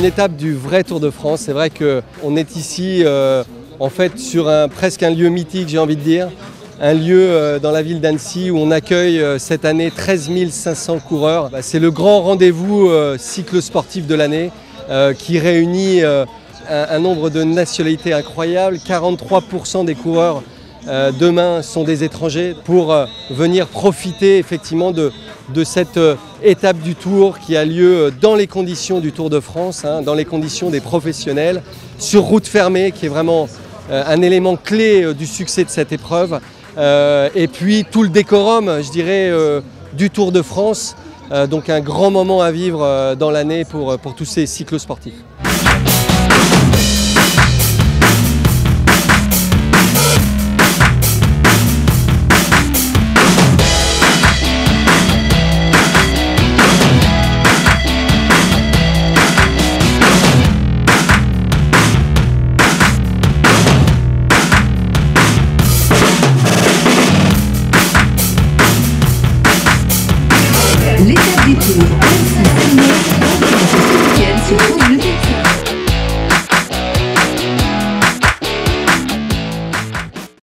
étape du vrai Tour de France. C'est vrai qu'on est ici en fait sur presque un lieu mythique, j'ai envie de dire. Un lieu dans la ville d'Annecy où on accueille cette année 13 500 coureurs. C'est le grand rendez-vous cyclosportif de l'année qui réunit un nombre de nationalités incroyable. 43% des coureurs demain sont des étrangers pour venir profiter effectivement de cette étape du Tour qui a lieu dans les conditions du Tour de France, dans les conditions des professionnels, sur route fermée qui est vraiment un élément clé du succès de cette épreuve. Et puis tout le décorum, je dirais, du Tour de France. Donc un grand moment à vivre dans l'année pour tous ces cyclosportifs. L'étape du Tour.